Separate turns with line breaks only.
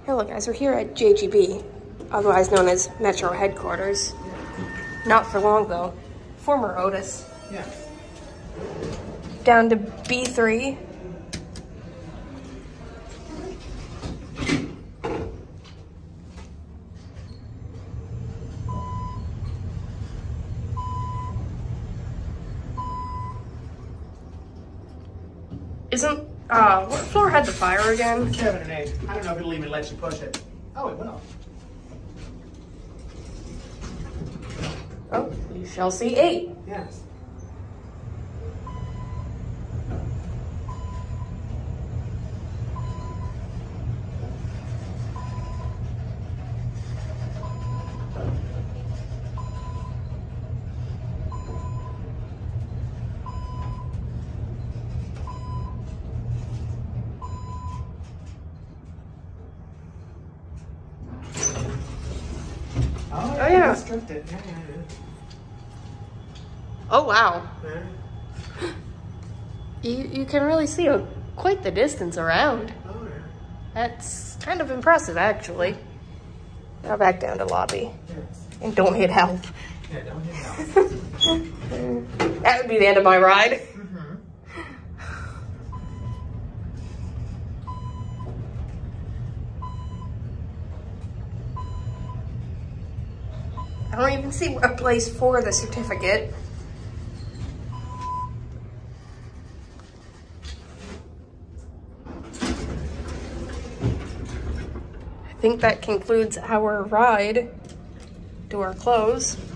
Hello guys, we're here at JGB, otherwise known as Metro Headquarters. Not for long though. Former Otis.
Yeah.
Down to B3. Isn't, what floor had the fire again?
7 and 8. I don't know if it'll even let you push it. Oh, it will.
Oh, you shall see 8.
Yes. Oh yeah. Restricted. Yeah.
Oh wow.
Yeah.
You can really see quite the distance around.
Oh yeah.
That's kind of impressive actually. Now back down to lobby.
Yes.
And don't hit help.
Yeah, don't hit help.
That would be the end of my ride. I don't even see a place for the certificate. I think that concludes our ride. Door close.